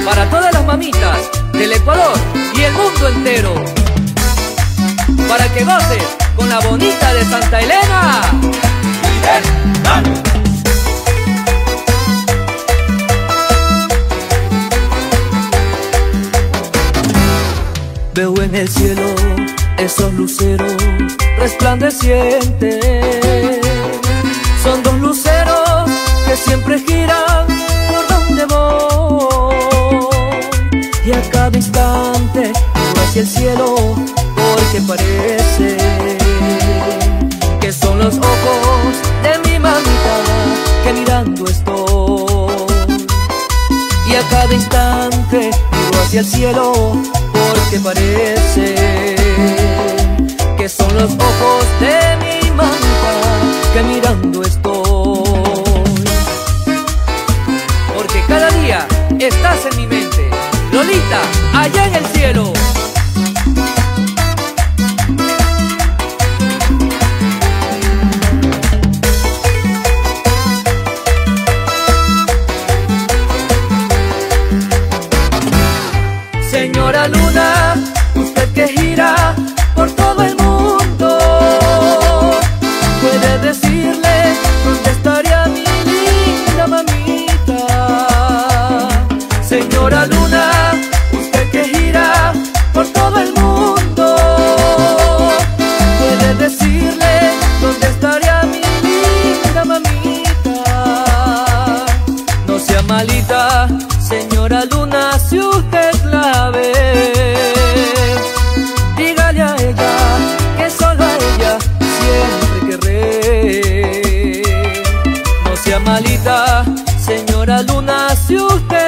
para todas las mamitas del Ecuador y el mundo entero, para que goces con la bonita de Santa Elena. Veo en el cielo esos luceros resplandecientes. Son dos luceros que siempre giran por donde voy, y a cada instante miro hacia el cielo porque parece que son los ojos de mi mamita que mirando estoy. Y a cada instante miro hacia el cielo porque parece que son los ojos de mi mamita que mirando estoy. Porque cada día estás en mi mente, Lolita, allá en el cielo. Señora Luna, usted que gira por todo el mundo, puede decirle dónde estaría mi linda mamita. Señora Luna, usted que gira por todo el mundo, puede decirle dónde estaría mi linda mamita. No sea malita, señora Luna, si usted la ve, dígale a ella que solo a ella siempre querré. No sea malita, señora Luna, si usted